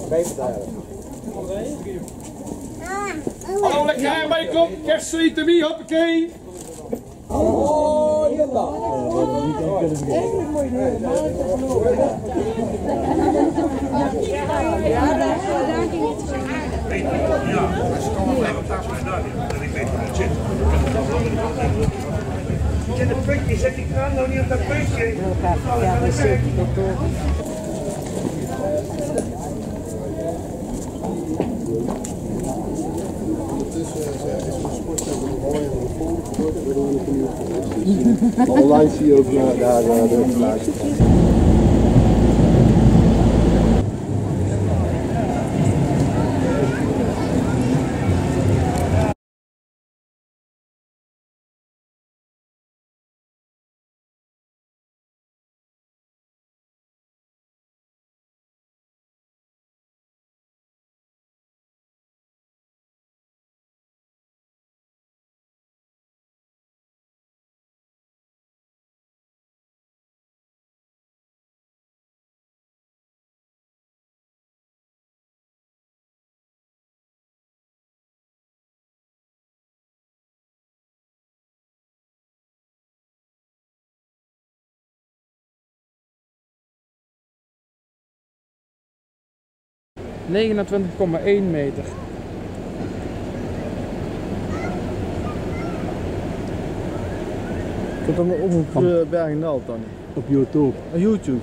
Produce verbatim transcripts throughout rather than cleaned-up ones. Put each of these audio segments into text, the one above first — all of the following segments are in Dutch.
Hallo, lekker aanbij, kom. Kersteten, wie, hoppakee. Oh, hier dan. Ja, maar ze komen blijven op tafel en daar niet. En ik weet hoe het zit. Zet een puntje, zet die kraan nou niet op dat puntje. Ja, dat zit Online zie je ook naar daar de plaatjes. negenentwintig komma één meter. Ik heb dan op een berg en dal dan. Op YouTube. Op YouTube.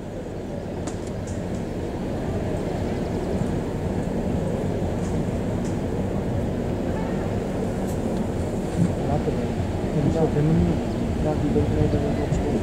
Laten we. Dat is ook helemaal niet. Laat die denk ik even op school.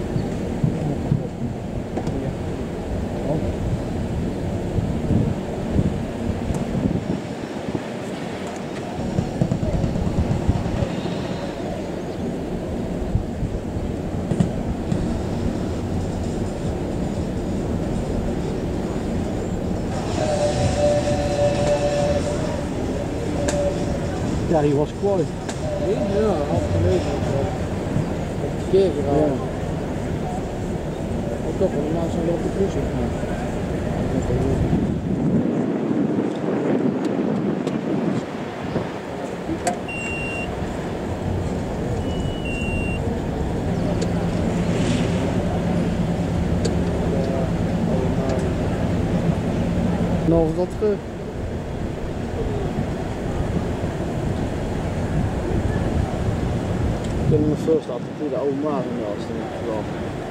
Ja, die was kwijt. Ja, half geleden. Een keer gehaald. Ik heb er normaal zo'n lopen plus op. Nou, is dat terug. Ik heb me zo staat dat de oude maat in de as te maken.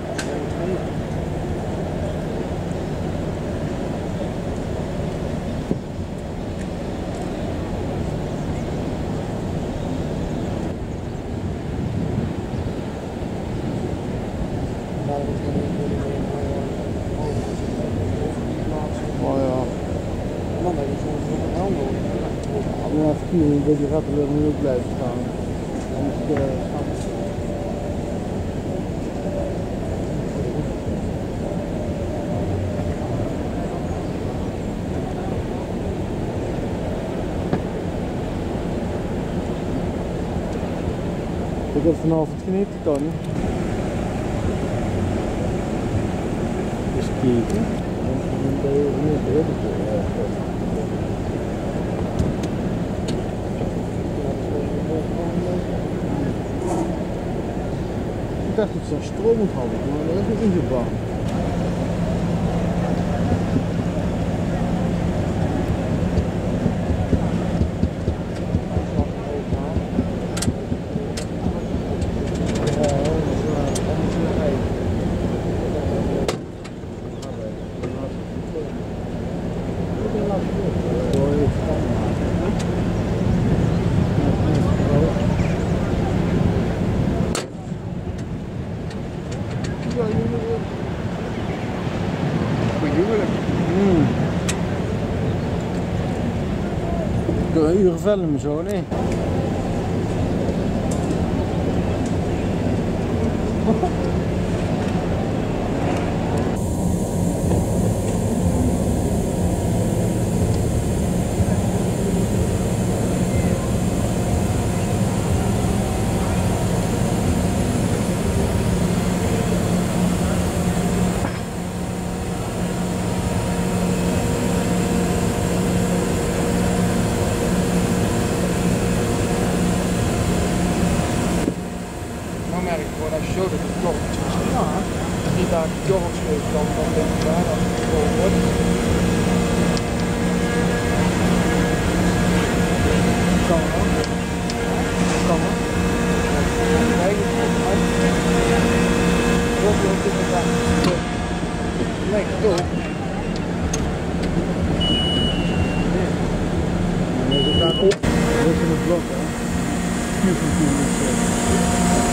Oh ja. Man, dat is gewoon een helm nodig. Ja, verkeering dat die ratten willen nu ook blijven staan. Dan moet ik uh, ik heb vanavond genieten, Tony. Dus kijken. Dan ben je niet heel ik dacht dat ze een stroom moet hadden, maar dat is niet ingebouwd. Hmm. Ik kan een uur filmen zo, nee. Lekker toch? Nee, ze staat op. Dat is in het blok, hè. Vier van tien is.